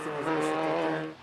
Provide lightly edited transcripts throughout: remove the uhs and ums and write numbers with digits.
elvesztem az esetet.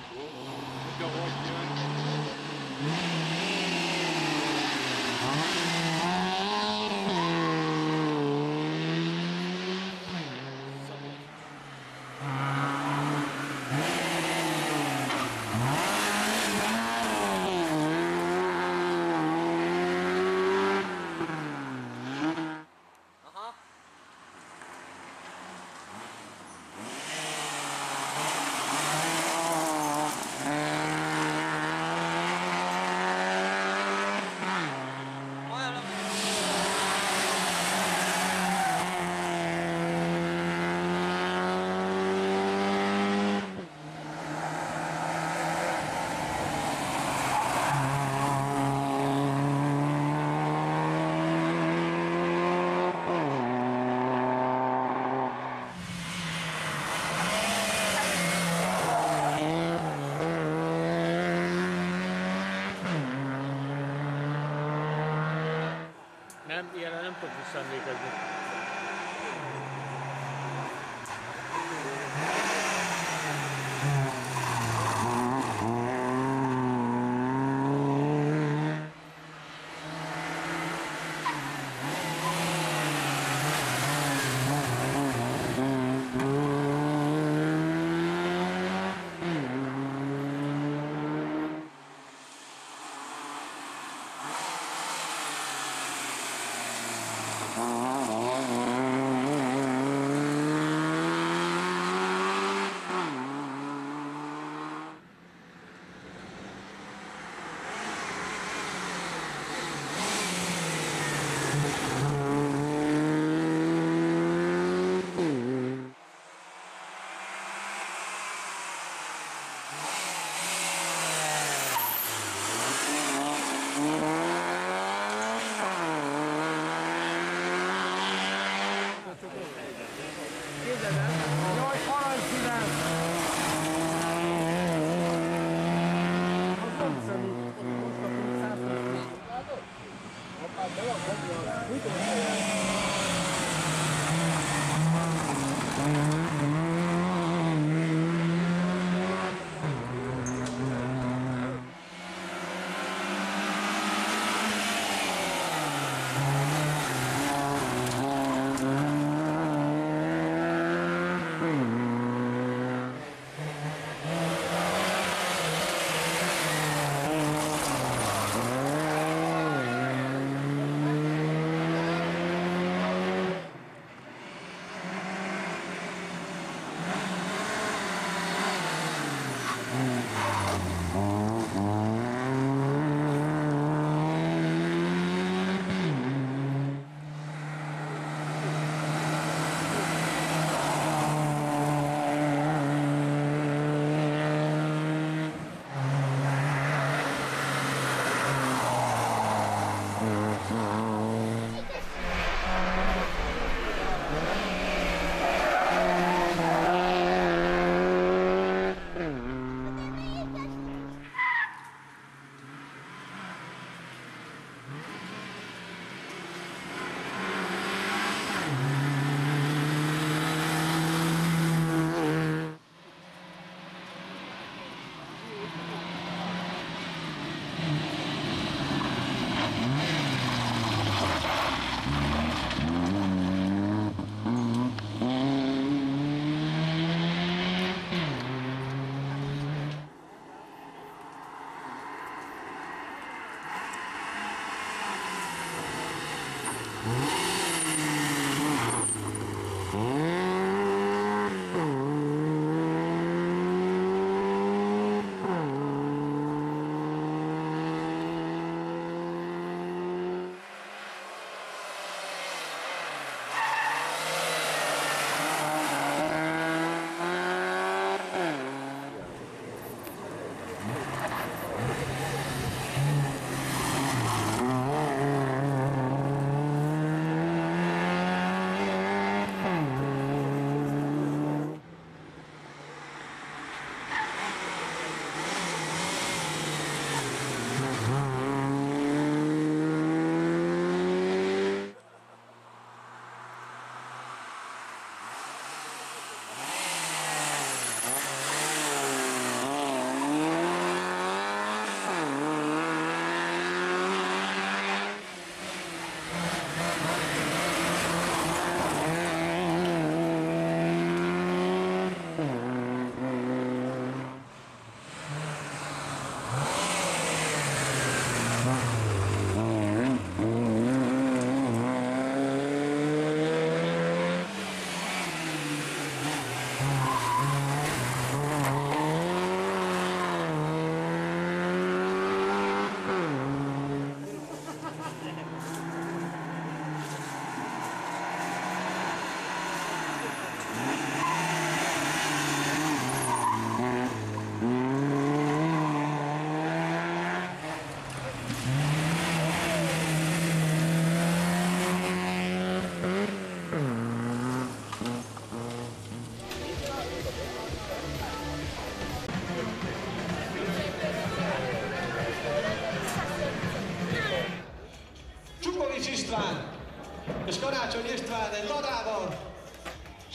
Nem, ilyenre nem tudok visszaemlékezni. Jaj, aranyszínes! Az nem szemű, ott kapunk 150. Hoppá, be van kapja. Mit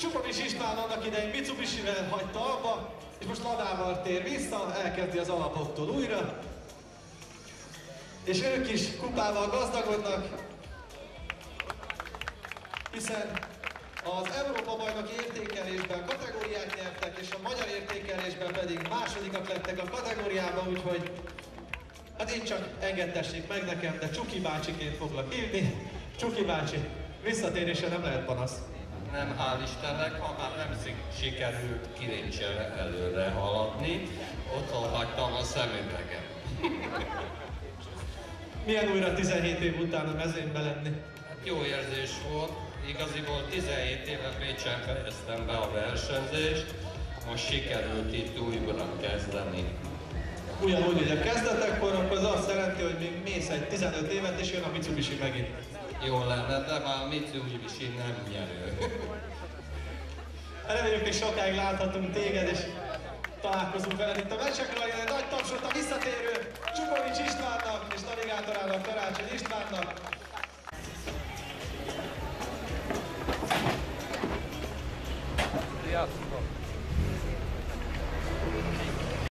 Subovics István annak idején Mitsubishi-vel hagyta abba, és most Ladával tér vissza, elkezdi az alapoktól újra. És ők is kupával gazdagodnak, hiszen az Európa-bajnoki értékelésben kategóriát nyertek, és a magyar értékelésben pedig másodikak lettek a kategóriában, úgyhogy hát én csak engedtessék meg nekem, de Csuki bácsiként foglak hívni. Csuki bácsi, visszatérése nem lehet panasz. Nem, hál' Istennek, ha már nem sikerült kirincsel előre haladni, otthon hagytam a szemüvegem. Milyen újra 17 év után a mezőnybe lenni? Hát jó érzés volt, igaziból 17 éve Pécsen fejeztem be a versenyzést, most sikerült itt újra kezdeni. Ugyanúgy, hogy a kezdetekkor, akkor az azt jelenti, hogy még mész egy 15 évet, és jön a Mitsubishi megint. Jó lenne, de már Mitsubishi nem nyerő. Reméljük, hogy sokáig láthatunk téged, és találkozunk veled itt a meccsekről. Egy nagy tapsot a visszatérő